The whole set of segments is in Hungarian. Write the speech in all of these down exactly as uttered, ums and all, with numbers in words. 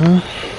Uh-huh.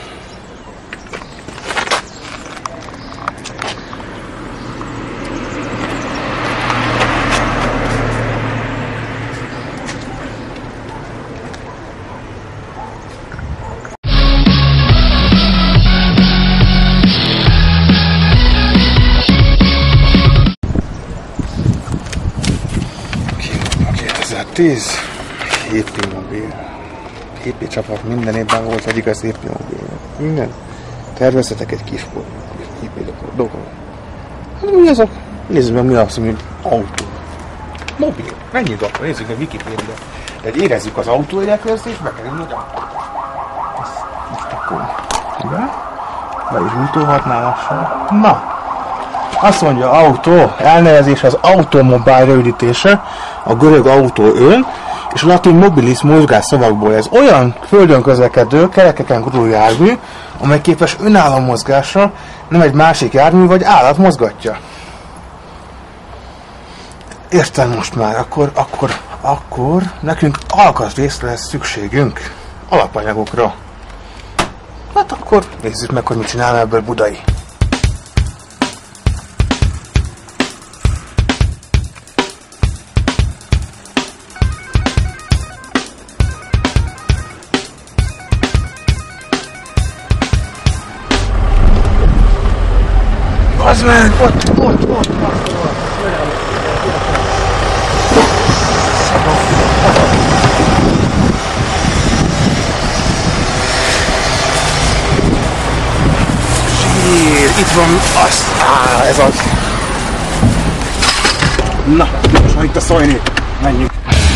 kétezer-tíz Hipimobil. Hippi csapat minden évben volt egy igaz Hipimobil. Minden. Tervezzetek egy kis Hippi dolgot. Hát mi azok? Nézzük meg, mi az, mint autó. Mobil. Menjünk akkor, nézzük meg Wikipédia. Tehát érezzük az autóérdeklést, és bekerülünk oda. Most akkor be. Be is mutathatná lassan. Na. Azt mondja, autó, elnevezés az automobil rövidítése, a görög autó ön, és a latin mobilis mozgás szavakból. Ez olyan földön közlekedő, kerekeken guruló jármű, amely képes önálló mozgásra, nem egy másik jármű vagy állat mozgatja. Értem most már, akkor, akkor, akkor nekünk alkatrészre lesz szükségünk, alapanyagokra. Hát akkor nézzük meg, hogy mit csinál ebből Budai. Az meg, ott, ott, ott, ott, ott. Zsír, itt van az, áh, ez az. Na, most itt a szajni, menjünk.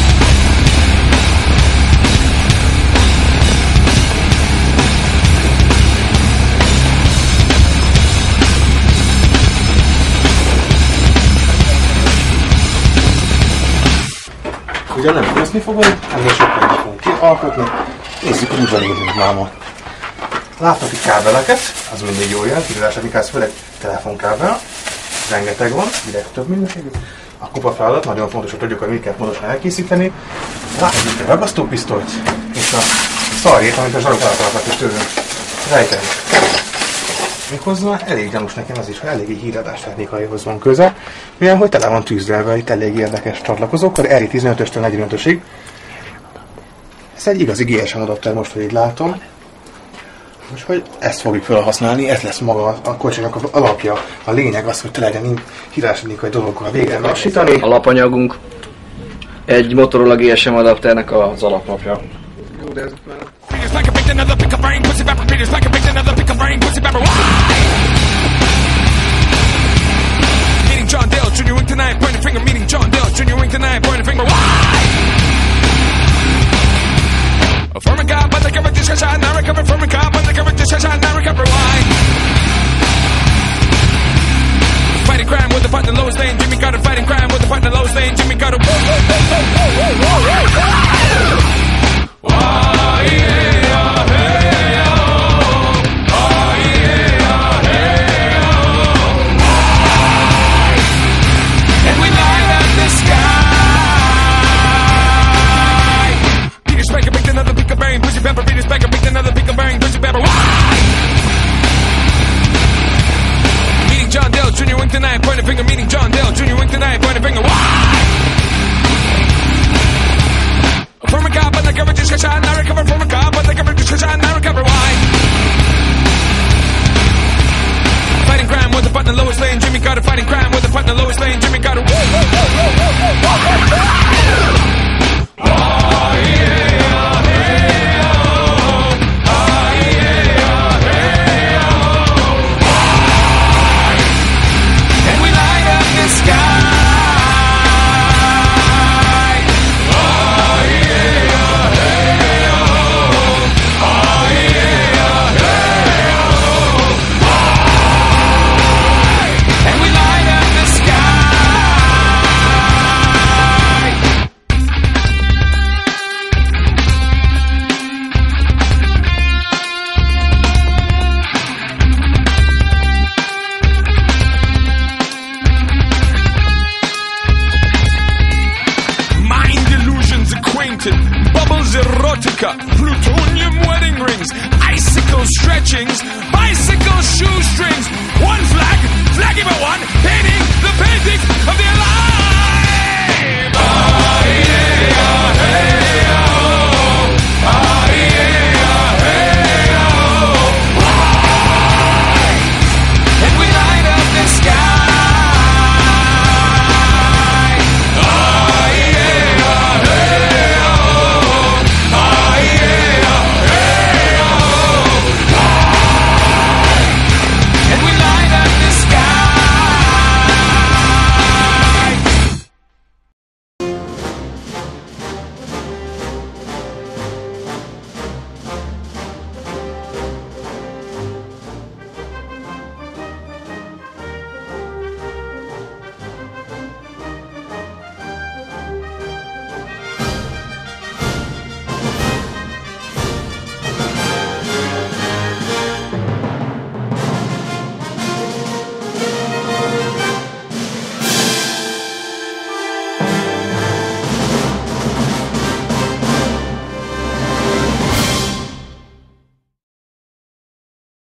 Ugye nem közni fogunk, ennél sokkal is fogunk kialkotni. Nézzük, hogy van érünk máma. Látnak itt kábeleket, az mindig jól jön, kiradásra ez főleg telefonkábel. Rengeteg van, direkt több minőségű. A kupa feladat, nagyon fontos, hogy tudjuk, hogy mit kell pontosan elkészíteni. Látjuk itt a ragasztópisztolyt, és a szarjét, amit a zsarok általában is tőlünk rejteni. Méghozzá elég gyanús nekem az is, hogy eléggé híradás technikaihoz van köze, mivel hogy tele van tűzdelve itt elég érdekes csatlakozókkal, er i tizenötöstől negyvenötösig. Ez egy igazi gé es em adapter most, hogy így látom. Úgyhogy ezt fogjuk felhasználni, ez lesz maga a kocsinak az alapja. A lényeg az, hogy te legyen hírás technikai dolgokkal végre lassítani. Alapanyagunk egy Motorola gé es em adapternek az alaplapja. Jó, de ez már... Like a big another pick a brain, pussy pepper beaters. Like a big another pick a brain, pussy pepper. Meeting John Dale, Junior Wing tonight, point a finger. Meeting John Dale, Junior Wing tonight, point a finger. From a god, but the cover discussion, now recover from a god, but the cover discussion, now recover. Why? Fighting crime with the fight the lowest lane. Jimmy got a fighting crime with the fight the lowest lane. Jimmy got a. Oh yeah. Pussy pepper, beat his back and pick another pick a bang, pussy pepper. Meeting John Dale, Junior Wing tonight, point a finger. Meeting John Dale, Junior Wing tonight, point a finger. From a cop, but the cover discussion, I recover from a cop, but the cover discussion, I recover. Why? Fighting crime with the fight in the lowest lane. Jimmy Carter fighting crime with the fight in the lowest lane. Jimmy Carter. Oh yeah. Bubbles erotica, plutonium wedding rings, icicle etchings, bicycle shoestrings, one flag, flag number one,